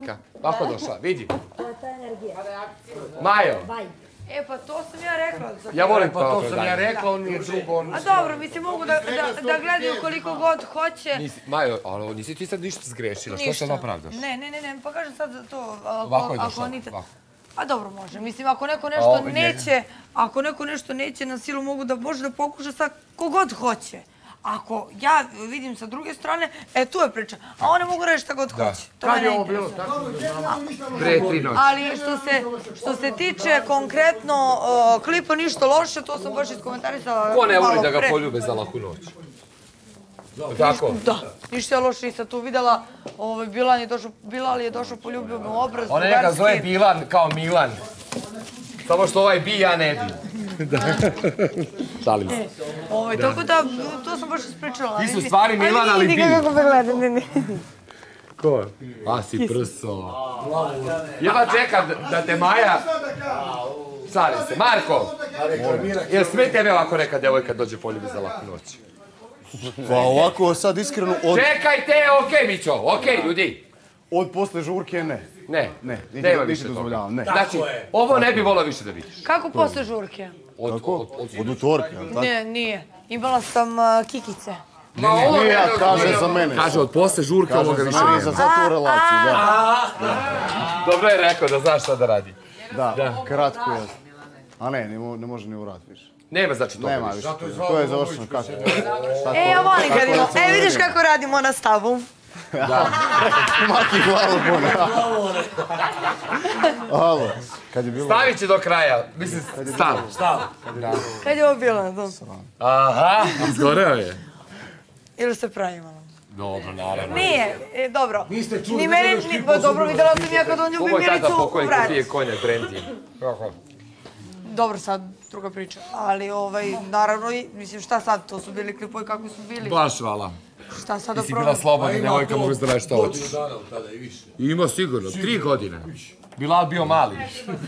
Majka. Kako došla? Vidi. To je ta energija. Majo. E pa to sam ja rekla. Ja volim Pa to sam ja rekao, on nije drugo. A dobro, mislim, mogu da gledaju koliko god hoće. Majo, ali nisi ti sad ništa zgrešila. Što sad opravdaš? Ne, pa kažem sad za to. Ovako je došla. A dobro, može. Mislim, ako neko nešto neće, na silu može da pokuša sad kogod hoće. Ako ja vidim sa druge strane, tu je priča. A one mogu reći šta god hoće. Kad je ovo bilo? Pre 3 noći. Ali što se tiče konkretno klipa ništa loše, to sam baš iskomentarisala malo pre. Ko ne voli da ga poljube za laku noć? Tako? Da, ništa loše, nisam tu videla. Bilal je došao, poljubio me u obraz. Ona neka zove Bilan kao Milan. Samo što ovaj bi, ja ne bi. Šalim se. Tako da, to sam baš ispričala. Ti su stvari Milan, ali bi. Vidi kako me gleda, ne. Ko? A si prso. Jedva čekam da te Maja... Šalim se. Marko! Jel sme tebe ovako neka devojka dođe poljubi za laku noć? Pa ovako sad iskreno... Čekajte, okej Mićo, okej ljudi. Od posle žurke ne. Ne, nema više dozvoljavam, ne. Znači, ovo ne bi volao više da vidiš. Kako posle žurke? Od utorka, jel tako? Ne, nije. Imala sam kikice. Ne, ja kaže za mene. Kaže, od posle žurke ovoga više nema. nema. Za tu relaciju, da. Dobro je rekao da znaš šta da radi. Da, kratko je. A ne može ni u rat više. Nema znači toga Nema više. To je završeno kako. Ja volim kad imamo. Vidiš kako radimo na stavu. Maki glavu bone. Alo, kad je bilo... Stavit će do kraja. Mislim, stav. Kad je ovo bilo? Aha, izgoreo je. Ili se pravimo? Dobro, naravno. Nije, dobro. Niste čuli. Ni meni, dobro, videla sam ja kad on ljubi Ovo je tada Milicu u pokojnik vrat. pije konja Brentin. Dobro, sad druga priča. Ali, naravno, mislim, šta sad? To su bili klipovi kako su bili. Baš hvala. Šta sad da Ti si bila slobodna, devojka, mogu da radiš što hoćeš. Godinu dana od tada i više. Ima sigurno, 3 godine. Bilal bio mali.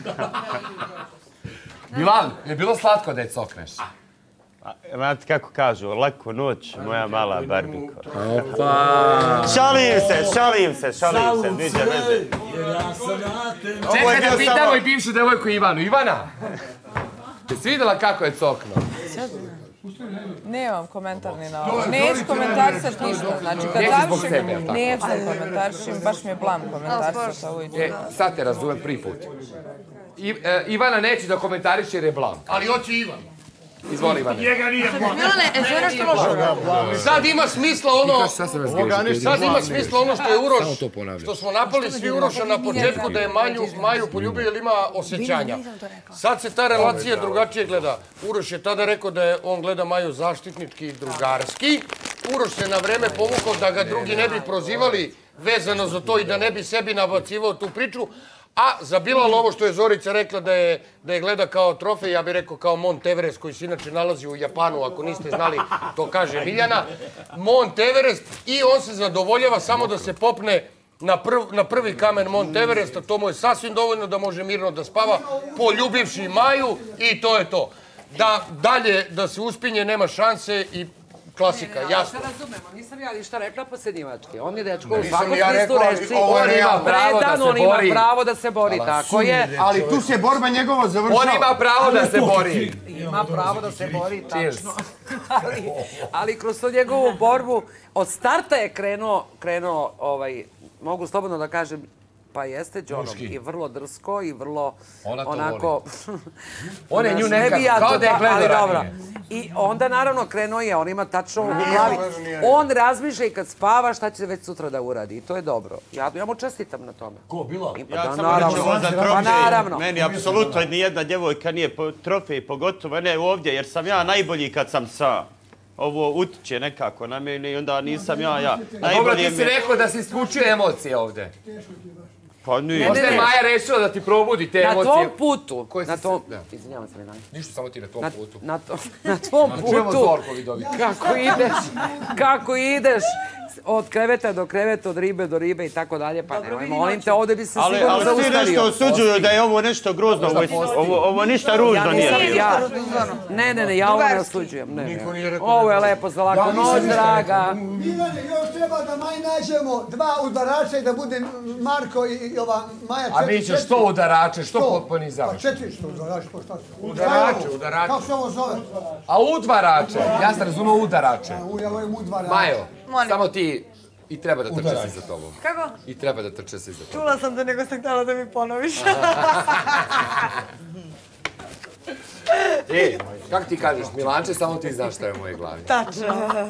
Bilal, je bilo slatko da je cokneš? Znate kako kažu, laku noć, moja mala barbiko. Opa! Šalim se, niđe veze. Čekaj da pitamo i bivšu devojku Ivanu. Ivana, jesi vidjela kako je cokno? Nemam komentar ni na ovo. Neću komentarisati ništa. Znači, kad završim, neću da komentarišim, baš mi je blam komentarisati ovo i to. Sad te razumem prvi put. Ivana neće da komentariše jer je blam. Ali hoće Ivan. Izvoli Ivane. Njega nije blam. Milane, sve nešto loše. Sad ima smisla ono što je Uroš, što smo napali svi Uroša na početku da je Maju poljubio jer ima osjećanja. Sad se ta relacija drugačije gleda. Uroš je tada rekao da on gleda Maju zaštitnički i drugarski. Uroš se na vreme povukao da ga drugi ne bi prozivali vezano za to i da ne bi sebi nabacivao tu priču. A za Bilal ovo što je Zorica rekla da je gleda kao trofej, ja bih rekao kao Mont Everest koji se inače nalazi u Japanu, ako niste znali, to kaže Miljana. Mont Everest i on se zadovoljava samo da se popne na prvi kamen Mont Everesta, to mu je sasvim dovoljno da može mirno da spava, poljubivši Maju i to je to. Da dalje da se uspinje nema šanse i klasika, jasno. Da razumemo, nisam ja ništa rekla posljednjivački. On je dečko u svakom smislu reći, on ima predan, on ima pravo da se bori, tako je. Ali tu se borba njegova završava. On ima pravo da se bori. Ima pravo da se bori, tačno. Ali kroz tu njegovu borbu, od starta je krenuo, mogu slobodno da kažem, pa jeste Đonom i vrlo drsko i vrlo onako... On je nju nekako, kao da je gledao ranije. I onda naravno krenuo je, on ima tačno u glavi. On razmišlja i kad spava šta će već sutra da uradi i to je dobro. Ja mu čestitam na tome. Ko, Bilal? Ja samo reću za trofej. Meni apsolutno nijedna djevojka nije trofej, pogotovo ne ovdje, jer sam ja najbolji kad sam sa... Ovo utiče nekako na mene i onda nisam ja. Dobro, ti si rekao da si isključio emocije ovdje. Pa nije. Možda je Maja rešila da ti probudi te emocije. Na tvom putu. Izvinjavam se, Milan. Ništa, samo ti na tvom putu. Na tvom Čujemo putu. Zorko, vidovi. Kako ideš od kreveta do kreveta, od ribe do ribe i tako dalje, pa nemoj, molim te, ovdje bi se sigurno zaustavio. Ali ti nešto osuđuju da je ovo nešto grozno, ovo ništa ružno nije bilo. Ne, ja ovo ne osuđujem. Ovo je lepo za laku noć, draga. Milane, još treba da Maji nađemo 2 udarača i da bude Marko i ova Maja 4. A mi ćeš što udarače, što ponizavaš? Pa 4 što udarače, pa šta su? Udarače. Kako se ovo zove? A udvarače, ja sam razumio udarače. Ja volim udvarače. Majo, samo ti i treba da trče se za tobom. Kako? I treba da trče se za tobom. Čula sam da nego sam htjela da mi ponoviš. Kako ti kažeš, Milanče, samo ti znaš šta je u mojoj glavi. Tačno.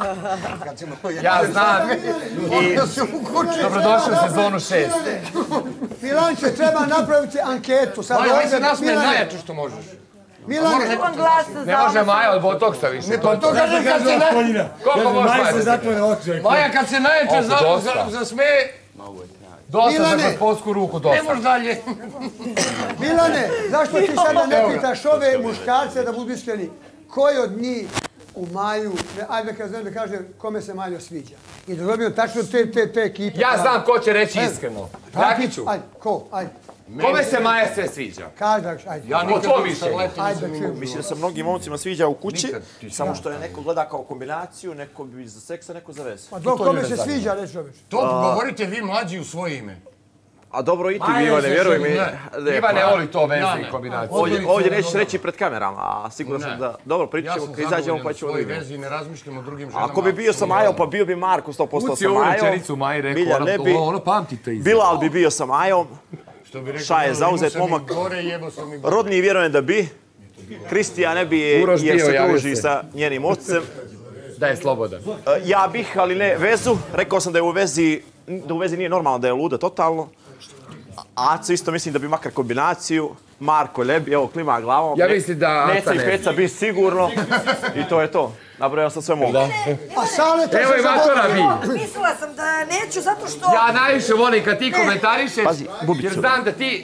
Ja znam i dobrodošli u sezonu 6. Milanče, treba napraviti anketu. Maja, ovaj se nasmije najjače što možeš. Milane, Ne može Maja od botoksa više. Ne, pa to kažem kad se najjače... Koliko može Maja, kad se najjače zasmeje... Dosta za gospodsku ruku, dosta. Ne može dalje. Milane, zašto ti sada ne pitaš ove muškarce da budu iskreni? Koji od njih u Maju, ajde da kažem kome se Majo sviđa? I da dobijemo tačno te ekipe. Ja znam ko će reći iskreno. Dragiću. Ajde, ko? Ajde. Kome se Maja sve sviđa? Kažeš, ajde. Ja nikad to nisam mišljenje. letio. Mislim da se mnogim momcima sviđa u kući, samo što je neko gleda kao kombinaciju, neko bi za seksa, neko za vezu. Pa dok kome se sviđa, reći čovječ. To govorite vi mlađi u svoje ime. A dobro i ti, Ivane, vjeruj mi. Ivan ne voli to veze i kombinaciju. Ovdje nećeš reći pred kamerama, a sigurno sam da... Dobro, pričat ćemo, kad izađemo pa ćemo vidjeti. Ja sam zadovoljan u svojoj vezi i ne razmišljam o drugim ženama. Ako bi bio sa Majom, pa bio bi Marko 100% sa Uci ovu Majom. rečenicu Maji rekao, ono pamtite iza. Bilal bi bio sa Majom. Ša je zauzet momak. Rodni vjerujem da bi. Kristijan ne bi jer se druži sa njenim ocem. Da je slobodan. Ja bih, ali ne vezu. Rekao sam da je u vezi nije normalno da je luda totalno. Aco isto mislim da bi makar kombinaciju. Marko ne bi, evo klima glavom. Ja mislim da Aca Neca i Peca bi sigurno. I to je to. Nabrojao sam sve mogu. Evo i Matora bi. Mislila sam da neću zato što... Ja najviše volim kad ti komentarišeš, jer znam da ti...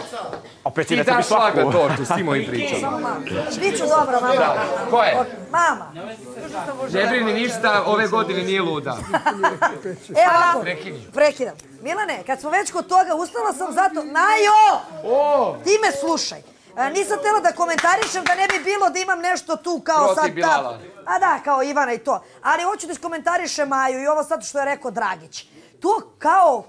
Ti daš šlag na tortu s tim mojim pričama. Biću dobro, mama. Ko je? Mama. Ne brini ništa, ove godine nije luda. Evo ovako, prekidam. Milane, kad smo već kod toga, ustala sam zato... Majo! Ti me slušaj. Nisam htjela da komentarišem da ne bi bilo da imam nešto tu kao sad... A da, kao Ivana i to. Ali hoću da iskomentarišem Maju i ovo sad što je rekao Dragić. To kao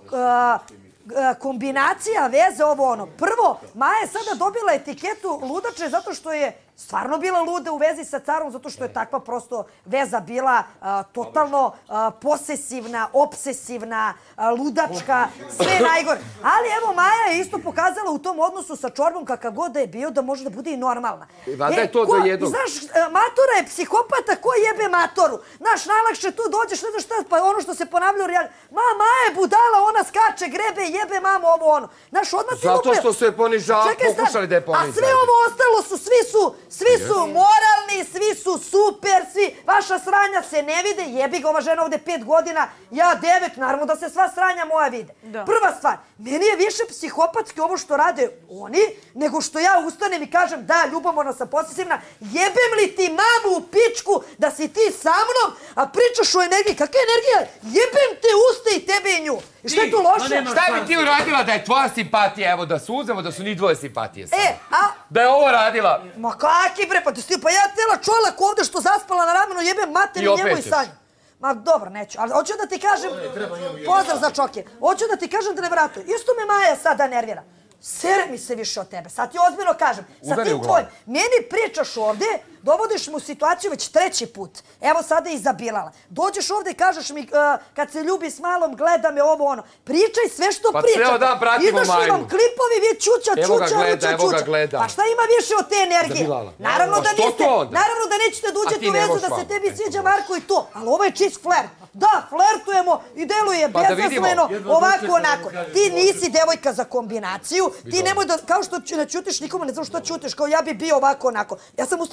kombinacija veze ovo ono. Prvo, Maja je sada dobila etiketu ludače zato što je stvarno bila luda u vezi sa carom, zato što je takva prosto veza bila totalno posesivna, obsesivna, ludačka, sve najgore. Ali evo Maja je isto pokazala u tom odnosu sa Čorbom kakav god da je bio da može da bude i normalna. Valjda je to do jednog. Znaš, Matora je psihopata, ko jebe Matoru? Znaš, najlakše tu dođeš, ne znaš šta, pa ono što se ponavlja u realnosti. Maja je budala, ona skače, grebe, jebe mamu, ovo ono. Znaš, odmah ti zato što su je pokušali da je ponizali. A sve ovo ostalo su, svi su moralni, svi su super, vaša sranja se ne vide, jebi ga ova žena ovdje 5 godina, ja 9, naravno da se sva sranja moja vide. Prva stvar, meni je više psihopatski ovo što rade oni, nego što ja ustanem i kažem da, ljubomorna sam, posesivna, jebem li ti mamu u pičku da si ti sa mnom, a pričaš o energiji, kakva energija? Jebem te usta i tebe i nju. I šta je tu loše? Šta bi ti uradila da je tvoja simpatija, evo da suzemo da su ni dvoje simpatije samo? A? Da je ovo radila? Ma kaki bre, pa ja tela čolak ovdje što zaspala na ramenu jebem mater i njemu i sanju. Ma dobro, neću, ali hoću da ti kažem, pozdrav za Čoke, hoću da ti kažem da ne vratuju. Isto me Maja sada nervira. Sere mi se više od tebe, sad ti ozbiljno kažem. Sa tim tvojim, meni pričaš ovdje, dovodiš mu situaciju već 3. put. Evo sada i za Bilala. Dođeš ovdje i kažeš mi kad se ljubi s malom, gleda me ovo ono. Pričaj sve što pričam. Pa ceo dan pratimo Maju. Izašli vam klipovi, vi čuča. Evo ga gleda. Pa šta ima više od te energije? Naravno da nećete da uđete u vezu da se tebi sviđa Marko i to. Ali ovo je čist flert. Da, flertujemo i deluje bezazleno, ovako onako. Ti nisi devojka za kombinaciju. Ti nemoj da, kao što ne čutiš nikomu, ne znam što čutiš, kao ja bi bio ovako onako. Ja sam ustala zbog Dragića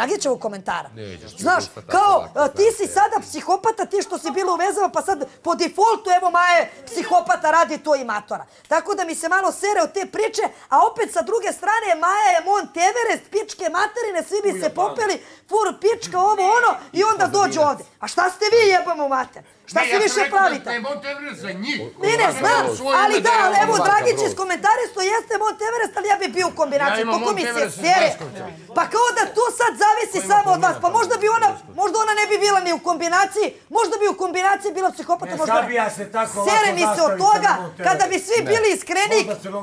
Dragićevog komentara. Znaš, kao ti si sada psihopata, ti što si bila u vezama, pa sad po defaultu evo Maja je psihopata, radi to i matora. Tako da mi se malo sere od te priče, a opet sa druge strane Maja je Mont Everest, pičke materine, svi bi se popeli, fur pička, ovo ono, i onda dođu ovde. A šta ste vi jebamo mater? Šta se više pravite? Ne, Mont Everest za njih. Ne, znam, ali da, evo Dragić iz komentaristo jeste Mont Everest, ali ja bi bio u kombinaciji, koliko mi se sere. Pa kao da to sad zavisi samo od vas, pa možda ona ne bi bila ni u kombinaciji, možda bi u kombinaciji bila psihopata, možda ne. Sere mi se od toga, kada bi svi bili iskreni,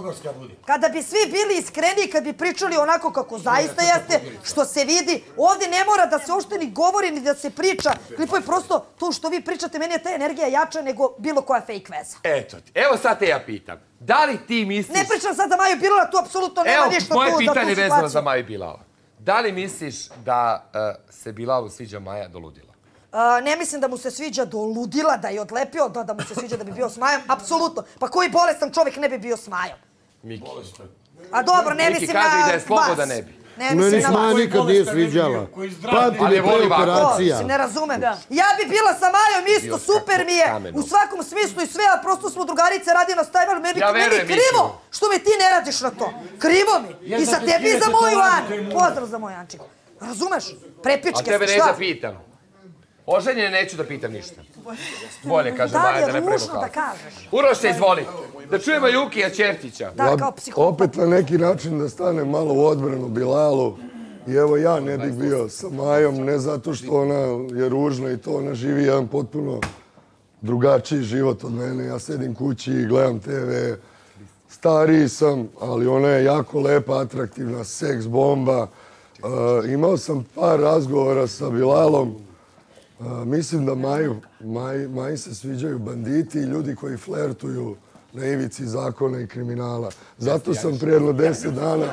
kad bi pričali onako kako zaista jeste, što se vidi, ovdje ne mora da se uopšte ni govori, ni da se priča, klipo je prosto to što vi pričate, meni je ta energija jača nego bilo koja fake veza. Eto ti, evo sad te ja pitam, da li ti misliš... Ne pričam sad za Maju Bilala, tu apsolutno nema ništa tu za tu situaciju. Evo, moje pitanje vezano za Maju Bilala. Da li misliš da se Bilalu sviđa Maja do ludila? Ne mislim da mu se sviđa do ludila, da je odlepio, da mu se sviđa da bi bio s Majom, apsolutno. Pa koji bolestan čovjek ne bi bio s Majom? Miki. A dobro, ne mislim na vas. Miki kaže da je sloboda ne bi. Meni s Maja nikad nije sviđala. Pamtim je pre operacija. Ne razumem. Ja bi bila sa Majom isto, super mi je, u svakom smislu i sve, a prosto smo drugarice, radimo na stajvalu, meni je krivo što me ti ne radiš na to. Krivo mi. I za tebi i za moju Anu. Pozdrav za moju Ančiku. Razumeš? Prepičke. A tebe neću da pitam. Oženjene neću da pitam ništa. Bolje, kaže Maja, da ne premo kao. Uroše, izvoli. Da čujemo Jukija Ćertića. Da, kao psihopat. Opet na neki način da stane malo u odbranu Bilalu. I evo ja ne bih bio sa Majom, ne zato što ona je ružna i to, ona živi jedan potpuno drugačiji život od mene. Ja sedim kući i gledam TV. Stariji sam, ali ona je jako lepa, atraktivna, seks bomba. Imao sam par razgovora sa Bilalom. Mislim da Maji se sviđaju banditi i ljudi koji flertuju na ivici zakona i kriminala. Zato sam prije jedno 10 dana...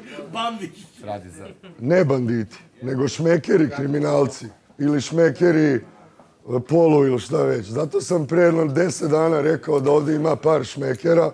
Ne banditi, nego šmekeri kriminalci ili šmekeri polu ili šta već. Zato sam prije jedno 10 dana rekao da ovdje ima par šmekera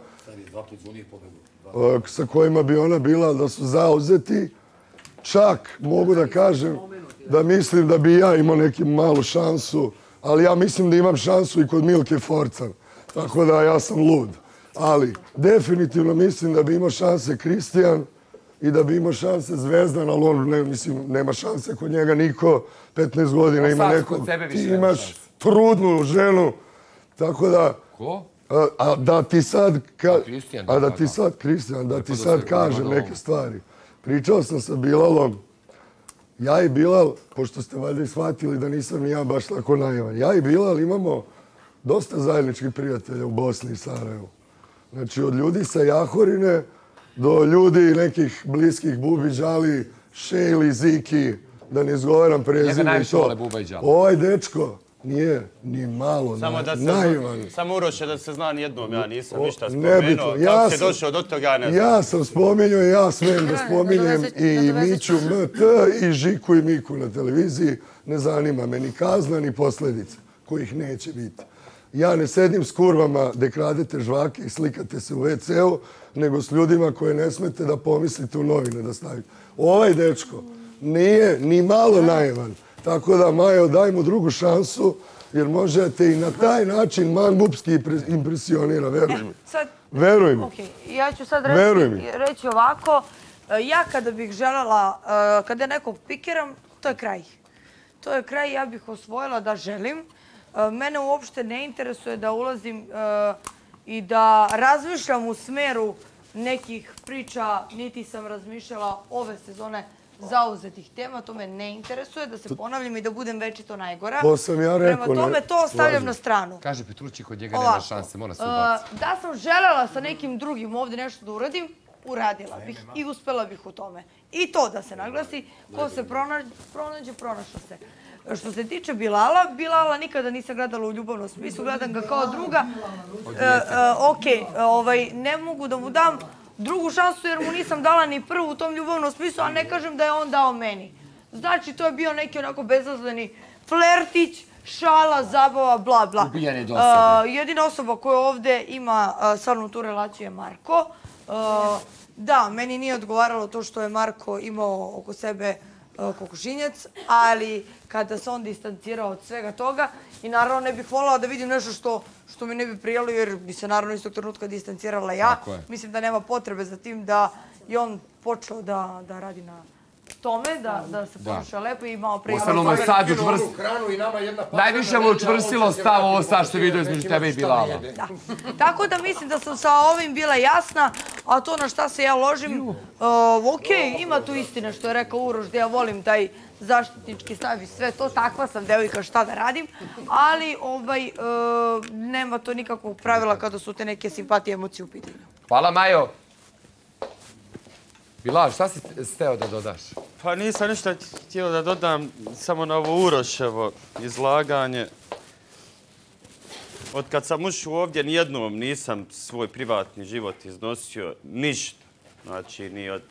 sa kojima bi ona bila da su zauzeti. Čak mogu da kažem da mislim da bi ja imao neku malu šansu, ali ja mislim da imam šansu i kod Milke Forcan. Tako da ja sam lud. Ali definitivno mislim da bi imao šanse Kristijan i da bi imao šanse Zvezdan, ali on nema šanse kod njega niko. 15 godina ima nekog. Ti imaš trudnu ženu. Tako da... Ko? A da ti sad... Kristijan, da ti sad kažem neke stvari. Pričao sam sa Bilalom. Ja i Bilal, pošto ste valjda i shvatili da nisam ni ja baš tako naivan, ja i Bilal imamo dosta zajedničkih prijatelja u Bosni i Sarajevu. Znači, od ljudi sa Jahorine do ljudi nekih bliskih Bubiđali, Šejli, Ziki, da ne izgovaram prezime i to. Ovaj dečko nije ni malo naivan. Samo Uroše da se zna nijednom, ja nisam ništa spomenuo. Kako si došao do toga, ne znam. Ja sam spomenuo i ja smijem da spominjem i Miću MT i Žiku i Miku na televiziji. Ne zanima me ni kazna ni posljedice, kojih neće biti. Ja ne sedim s kurvama gdje kradete žvake i slikate se u WC-u, nego s ljudima koje ne smete da pomislite u novine da stavite. Ovaj dečko nije ni malo naivan. Tako da, Majo, daj mu drugu šansu, jer možete i na taj način manbupski impresionira, veruj mi. Veruj mi. Ja ću sad reći ovako, ja kada bih željela, kada nekog pikiram, to je kraj. To je kraj, ja bih osvojila da želim. Mene uopšte ne interesuje da ulazim i da razmišljam u smeru nekih priča, niti sam razmišljala ove sezone zauzetih tema, to me ne interesuje, da se ponavljam i da budem večito najgora. To sam ja rekao. Prema tome to stavljam na stranu. Kaže Petrući, kod njega nema šanse, mora se ubaciti. Da sam želela sa nekim drugim ovdje nešto da uradim, uradila bih i uspela bih u tome. I to da se naglasi, ko se pronađe, pronašla se. Što se tiče Bilala nikada nisam gledala u ljubavnom smislu, gledam ga kao druga. Ne mogu da mu dam drugu šansu jer mu nisam dala ni prvu u tom ljubavnom smislu, a ne kažem da je on dao meni. Znači, to je bio neki onako bezazleni flertić, šala, zabava, bla, bla. Ubijanje do sebe. Jedina osoba koja ovdje ima stvarno tu relaciju je Marko. Da, meni nije odgovaralo to što je Marko imao oko sebe kokošinjac, ali kada se on distancirao od svega toga i naravno ne bih voljela da vidim nešto što mi ne bi prijelo jer bi se naravno istog trenutka distancirala ja. Mislim da nema potrebe za tim da je on počeo da radi na tome, da se ponaša lepo i malo prije... Ustavno mu je sad najviše mu je učvrstilo stav ovo sad što je vidio između tebe i Bilala. Tako da mislim da sam sa ovim bila jasna, a to na šta se ja ložim, okej, ima tu istine što je rekao Uroš, da ja volim taj zaštitnički stav i sve to, takva sam devojka, šta da radim, ali nema to nikakvog pravila kada su te neke simpatije i emocije u pitanju. Hvala, Majo. Bilal, šta si steo da dodaš? Pa nisam ništa htio da dodam, samo na ovo Uroševo izlaganje. Od kad sam ušao ovdje, nijednom nisam svoj privatni život iznosio, ništa. Znači,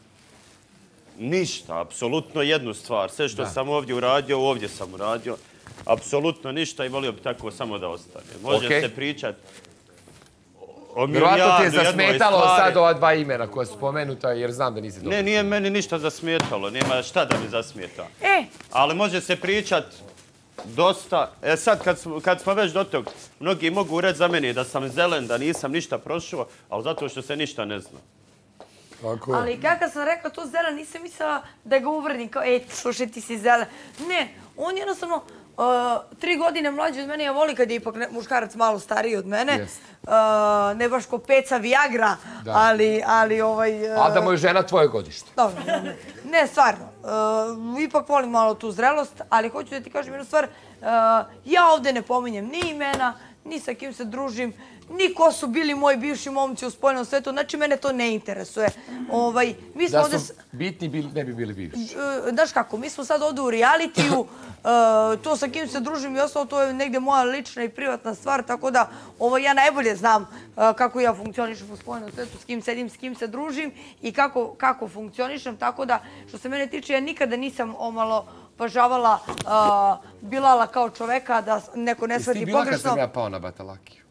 ništa, apsolutno jednu stvar. Sve što sam ovdje uradio, ovdje sam uradio. Apsolutno ništa i volio bi tako samo da ostane. Može se pričati o milijanu jednoj stvari. Vjerojatno ti je zasmetalo sad ova dva imena koja su spomenuta jer znam da nisi dobro. Ne, nije meni ništa zasmetalo, nema šta da mi zasmeta. Ali može se pričati dosta. Sad kad smo već do tog, mnogi mogu reći za mene da sam zelen, da nisam ništa prošao, ali zato što se ništa ne zna. Ali kako sam rekla to zelen, nisam mislila da ga uvredim kao, slušaj ti si zelen. Ne, on jednostavno 3 godine mlađi od mene, ja volim kad je ipak muškarac malo stariji od mene. Ne baš ko peca Viagra, ali... A da mu je žena tvoje godište. Dobro, ne, stvarno. Ipak volim malo tu zrelost, ali hoću da ti kažem jednu stvar. Ja ovdje ne pominjem ni imena, ni sa kim se družim, ni ko su bili moji bivši momci u spoljnom svetu. Znači, mene to ne interesuje. Da su bitni, ne bi bili bivši. Znaš kako, mi smo sad ovdje u realitiju, to sa kim se družim i ostalo, to je negdje moja lična i privatna stvar, tako da ja najbolje znam kako ja funkcionišem u spoljnom svetu, s kim sedim, s kim se družim i kako funkcionišem, tako da, što se mene tiče, ja nikada nisam omalo pažavala Bilala kao čoveka, da neko ne shvati pogrešno. Jesi ti bila kad sam ja pao na Batalakiju?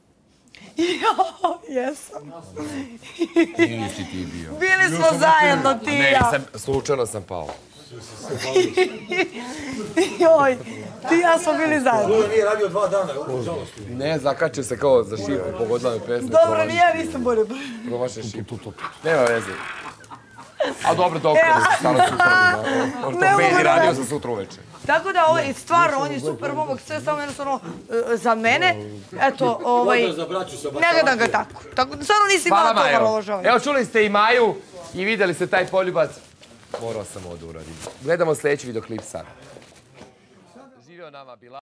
Jesam. Nisi ti bio. Bili smo zajedno, ti i ja. Ne, slučajno sam pao. Joj, ti i ja smo bili zajedno. Ovo nije radio 2 dana, žalost. Ne, zakačio se kao za šipu, pogodila me pesme. Dobro, nije, ja nisam bolje. Promašaj šipu. Nema veze. A dobro, doktor, stano sutra. Ortopedi radio sam sutra uveče. Tako da, stvarno, on je super momak, sve samo jednostavno za mene. Eto, ne gledam ga tako. Stvarno nisi imala to vrložavanje. Evo, čuli ste i Maju i vidjeli ste taj poljubac. Morao sam ovo da uradim. Gledamo sljedeći videoklip sad. Živio nama Bilal.